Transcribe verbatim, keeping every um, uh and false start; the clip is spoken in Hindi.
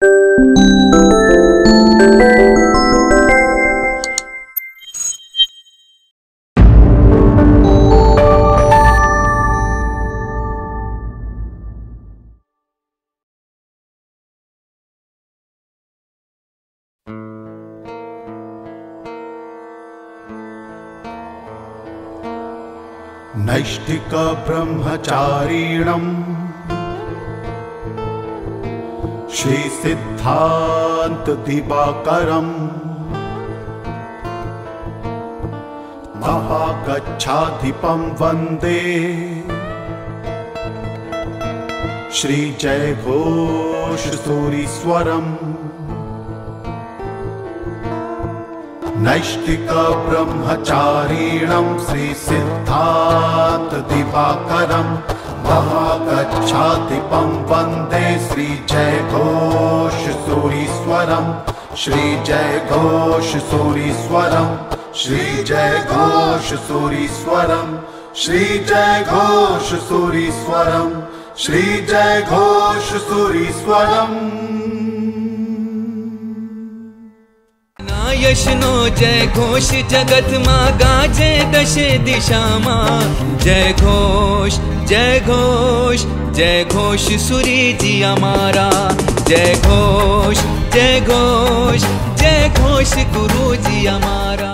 नैष्ठिक ब्रह्मचारिणम् श्री सिद्धांत दिवाकरम् महागच्छाधिपं वंदे श्री जय घोष सूरीश्वरम्। नैष्ठिक ब्रह्मचारिणं श्री सिद्धांत दिवाकरं महागच्छाधिपं वंदे श्री जय घोष सूरीश्वरं। श्री जय घोष सूरीश्वरं। श्री जय घोष सूरीश्वरं। श्री जय घोष सूरीश्वरं। श्री जय घोष सूरीश्वरं। यशनो जय घोष जगत माँ गाजे दश दिशा माँ। जय घोष जय घोष जय घोष सूरी जी हमारा। जय घोष जय घोष जय घोष गुरु जी हमारा।